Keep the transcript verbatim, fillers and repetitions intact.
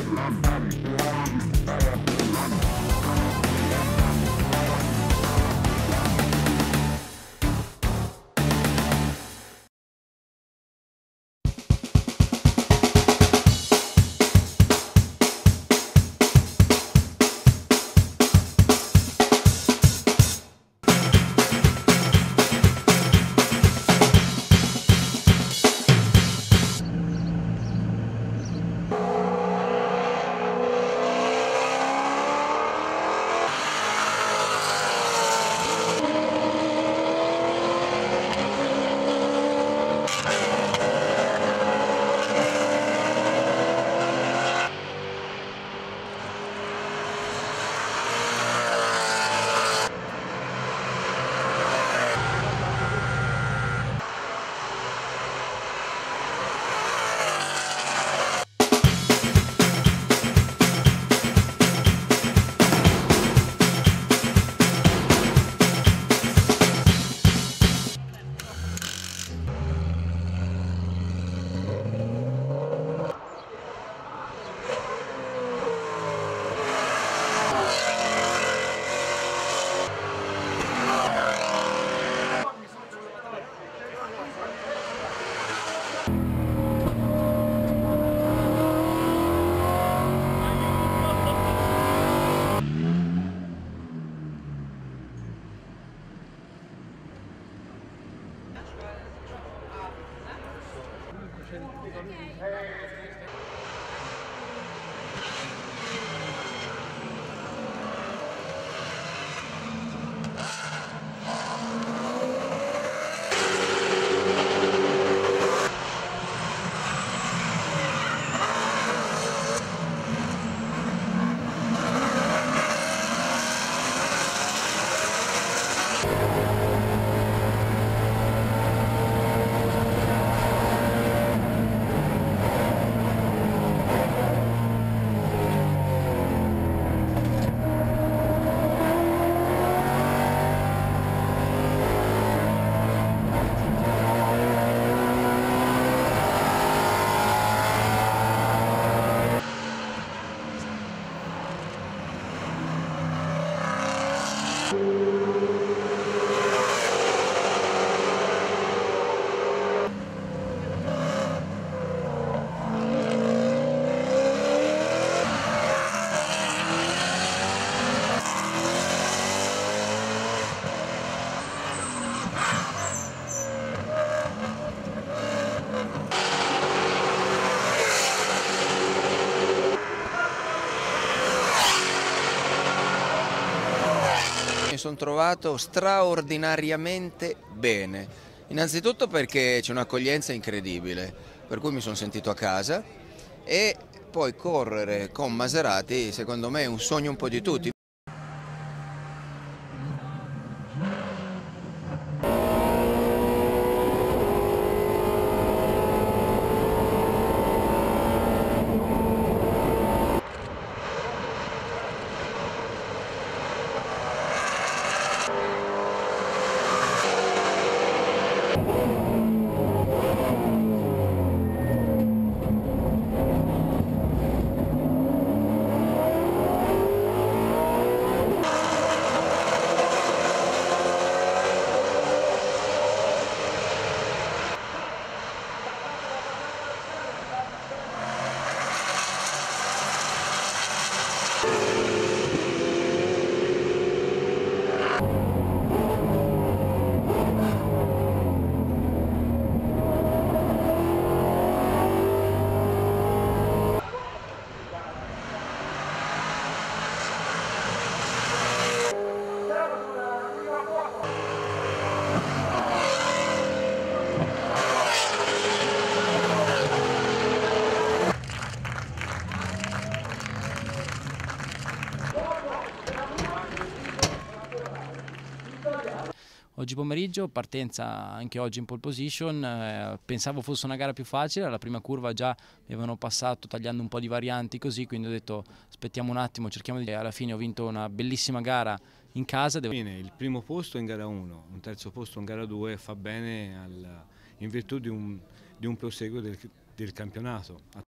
Mi sono trovato straordinariamente bene, innanzitutto perché c'è un'accoglienza incredibile, per cui mi sono sentito a casa, e poi correre con Maserati secondo me è un sogno un po' di tutti. Oggi pomeriggio, partenza anche oggi in pole position, eh, pensavo fosse una gara più facile, alla prima curva già mi avevano passato tagliando un po' di varianti così, quindi ho detto aspettiamo un attimo, cerchiamo di... Alla fine ho vinto una bellissima gara in casa. Devo... Il primo posto in gara uno, un terzo posto in gara due fa bene al, in virtù di un, di un proseguo del, del campionato.